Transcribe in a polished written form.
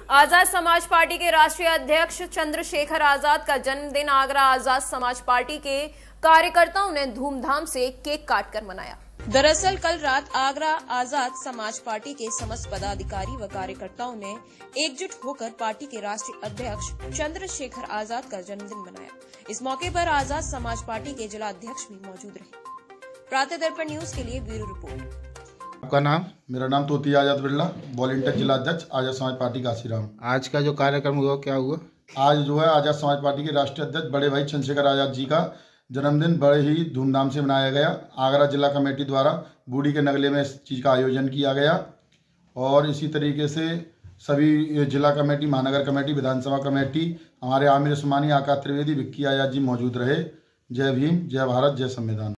Azad Samaj party के राष्ट्रीय अध्यक्ष चंद्रशेखर आजाद का जन्मदिन आगरा आजाद समाज पार्टी के कार्यकर्ताओं ने धूमधाम से केक काटकर मनाया। दरअसल कल रात आगरा आजाद समाज पार्टी के समस्त पदाधिकारी व कार्यकर्ताओं ने एकजुट होकर पार्टी के राष्ट्रीय अध्यक्ष चंद्रशेखर आजाद का जन्मदिन मनाया। इस मौके पर आजाद समाज पार्टी के जिला अध्यक्ष भी मौजूद रहे। प्रातः दर्पण न्यूज के लिए ब्यूरो रिपोर्ट। आपका नाम? मेरा नाम तोती आजाद बिरला, वॉलंटियर जिला अध्यक्ष आजाद समाज पार्टी काशीराम। आज का जो कार्यक्रम हुआ क्या हुआ? आज जो है आजाद समाज पार्टी के राष्ट्रीय अध्यक्ष बड़े भाई चंद्रशेखर आजाद जी का जन्मदिन बड़े ही धूमधाम से मनाया गया। आगरा जिला कमेटी द्वारा बूढ़ी के नगले में इस चीज़ का आयोजन किया गया और इसी तरीके से सभी जिला कमेटी, महानगर कमेटी, विधानसभा कमेटी, हमारे आमिर उस्मानी, आका त्रिवेदी, विक्की आजाद जी मौजूद रहे। जय भीम, जय भारत, जय संविधान।